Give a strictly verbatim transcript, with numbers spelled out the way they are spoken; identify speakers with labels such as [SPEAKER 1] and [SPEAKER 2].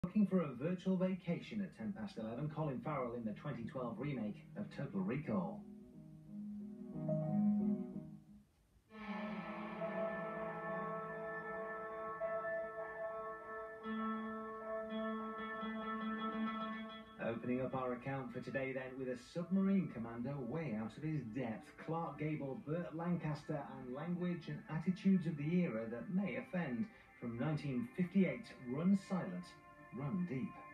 [SPEAKER 1] Looking for a virtual vacation at ten past eleven, Colin Farrell in the twenty twelve remake of Total Recall. Opening up our account for today then with a submarine commando way out of his depth. Clark Gable, Burt Lancaster and language and attitudes of the era that may offend. From nineteen fifty-eight, Run Silent, Run Deep.